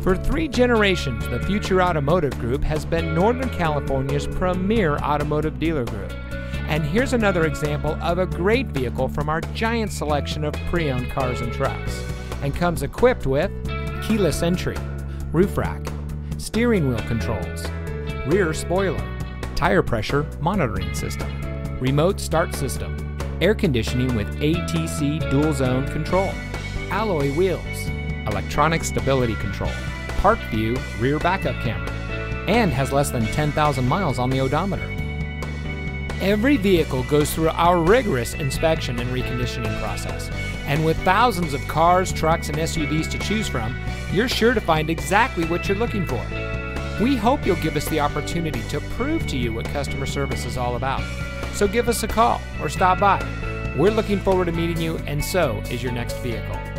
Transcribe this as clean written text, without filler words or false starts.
For 3 generations, the Future Automotive Group has been Northern California's premier automotive dealer group. And here's another example of a great vehicle from our giant selection of pre-owned cars and trucks. And comes equipped with keyless entry, roof rack, steering wheel controls, rear spoiler, tire pressure monitoring system, remote start system, air conditioning with ATC dual zone control, alloy wheels, electronic stability control, park view rear backup camera, and has less than 10,000 miles on the odometer. Every vehicle goes through our rigorous inspection and reconditioning process. And with thousands of cars, trucks, and SUVs to choose from, you're sure to find exactly what you're looking for. We hope you'll give us the opportunity to prove to you what customer service is all about. So give us a call or stop by. We're looking forward to meeting you, and so is your next vehicle.